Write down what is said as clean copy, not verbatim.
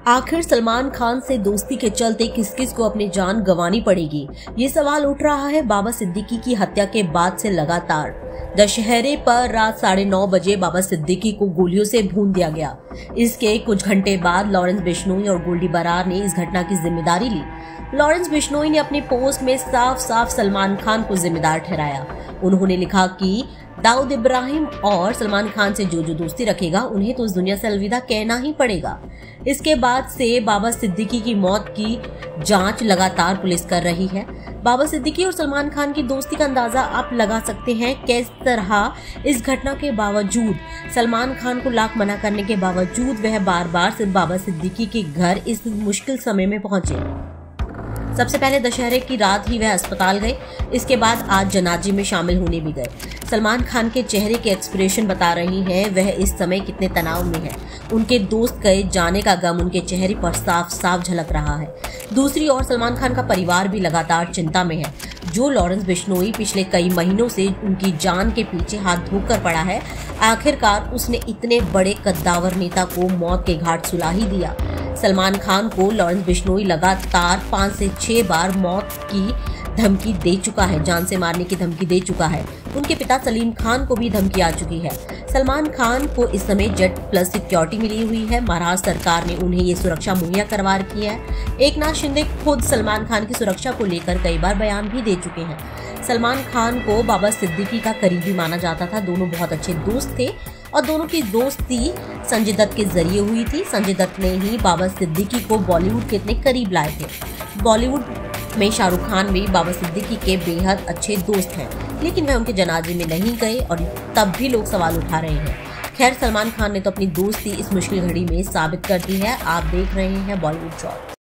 आखिर सलमान खान से दोस्ती के चलते किस किस को अपनी जान गंवानी पड़ेगी, ये सवाल उठ रहा है बाबा सिद्दीकी की हत्या के बाद से लगातार। दशहरे पर रात 9:30 बजे बाबा सिद्दीकी को गोलियों से भून दिया गया। इसके कुछ घंटे बाद लॉरेंस बिश्नोई और गोल्डी बरार ने इस घटना की जिम्मेदारी ली। लॉरेंस बिश्नोई ने अपने पोस्ट में साफ साफ सलमान खान को जिम्मेदार ठहराया। उन्होंने लिखा कि दाऊद इब्राहिम और सलमान खान से जो दोस्ती रखेगा उन्हें तो इस दुनिया से अलविदा कहना ही पड़ेगा। इसके बाद से बाबा सिद्दीकी की मौत की जांच लगातार पुलिस कर रही है। बाबा सिद्दीकी और सलमान खान की दोस्ती का अंदाजा आप लगा सकते हैं किस तरह इस घटना के बावजूद, सलमान खान को लाख मना करने के बावजूद वह बार बार बाबा सिद्दीकी के घर इस मुश्किल समय में पहुंचे। सबसे पहले दशहरे की रात ही वह अस्पताल गए, इसके बाद आज जनाजे में शामिल होने भी गए। सलमान खान के चेहरे के एक्सप्रेशन बता रही हैं वह इस समय कितने तनाव में हैं। उनके दोस्त गए जाने का गम उनके चेहरे पर साफ साफ झलक रहा है। दूसरी ओर सलमान खान का परिवार भी लगातार चिंता में है। जो लॉरेंस बिश्नोई पिछले कई महीनों से उनकी जान के पीछे हाथ धोकर पड़ा है, आखिरकार उसने इतने बड़े कद्दावर नेता को मौत के घाट सुला ही दिया। सलमान खान को लॉरेंस बिश्नोई लगातार 5 से 6 बार मौत की धमकी दे चुका है, जान से मारने की धमकी दे चुका है। उनके पिता सलीम खान को भी धमकी आ चुकी है। सलमान खान को इस समय जेड प्लस सिक्योरिटी मिली हुई है। महाराष्ट्र सरकार ने उन्हें ये सुरक्षा मुहैया करवा रखी है। एकनाथ शिंदे खुद सलमान खान की सुरक्षा को लेकर कई बार बयान भी दे चुके हैं। सलमान खान को बाबा सिद्दीकी का करीबी माना जाता था। दोनों बहुत अच्छे दोस्त थे और दोनों की दोस्ती संजय दत्त के जरिए हुई थी। संजय दत्त ने ही बाबा सिद्दीकी को बॉलीवुड के इतने करीब लाए थे। बॉलीवुड में शाहरुख खान भी बाबा सिद्दीकी के बेहद अच्छे दोस्त हैं, लेकिन वह उनके जनाजे में नहीं गए और तब भी लोग सवाल उठा रहे हैं। खैर, सलमान खान ने तो अपनी दोस्ती इस मुश्किल घड़ी में साबित कर दी है। आप देख रहे हैं बॉलीवुड जॉब।